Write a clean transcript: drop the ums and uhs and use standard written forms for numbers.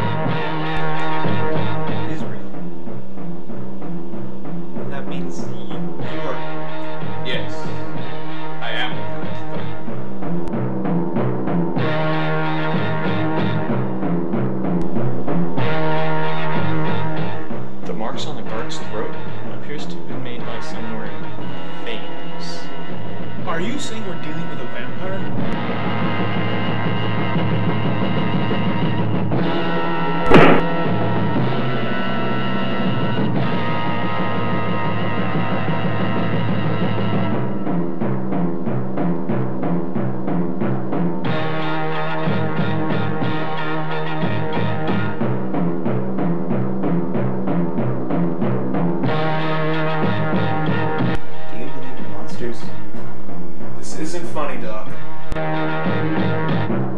It is real. And that means you are. Yes, I am correct. The marks on the guard's throat appears to have been made by someone wearing fangs. Are you saying we're dealing with a vampire? Do you believe in monsters? This isn't funny, Doc.